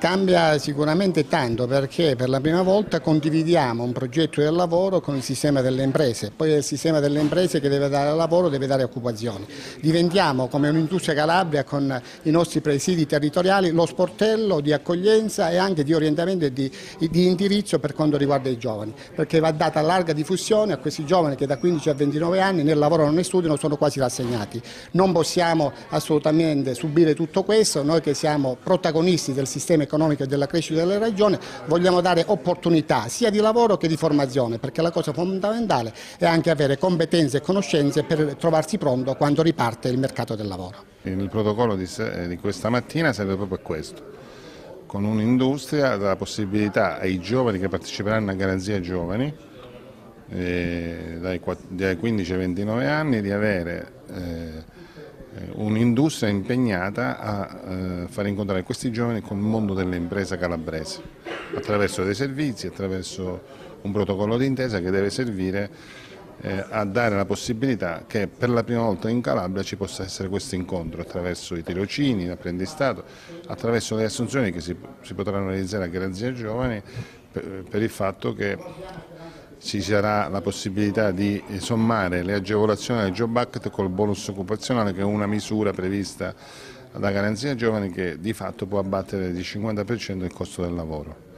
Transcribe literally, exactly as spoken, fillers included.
Cambia sicuramente tanto perché per la prima volta condividiamo un progetto del lavoro con il sistema delle imprese, poi è il sistema delle imprese che deve dare lavoro, deve dare occupazione. Diventiamo come un'industria Calabria con i nostri presidi territoriali lo sportello di accoglienza e anche di orientamento e di, di indirizzo per quanto riguarda i giovani, perché va data larga diffusione a questi giovani che da quindici a ventinove anni nel lavoro non ne studiano, sono quasi rassegnati. Non possiamo assolutamente subire tutto questo, noi che siamo protagonisti del sistema economico economica e della crescita delle regioni, vogliamo dare opportunità sia di lavoro che di formazione, perché la cosa fondamentale è anche avere competenze e conoscenze per trovarsi pronto quando riparte il mercato del lavoro. Il protocollo di, di questa mattina serve proprio a questo, con un'industria dà la possibilità ai giovani che parteciperanno a Garanzia Giovani, eh, dai, dai quindici ai ventinove anni, di avere eh, un'industria impegnata a eh, far incontrare questi giovani con il mondo delle imprese calabresi, attraverso dei servizi, attraverso un protocollo d'intesa che deve servire eh, a dare la possibilità che per la prima volta in Calabria ci possa essere questo incontro attraverso i tirocini, l'apprendistato, attraverso le assunzioni che si, si potranno realizzare a Garanzia Giovani per, per il fatto che ci sarà la possibilità di sommare le agevolazioni del Job Act col bonus occupazionale, che è una misura prevista da Garanzia Giovani che di fatto può abbattere di cinquanta per cento il costo del lavoro.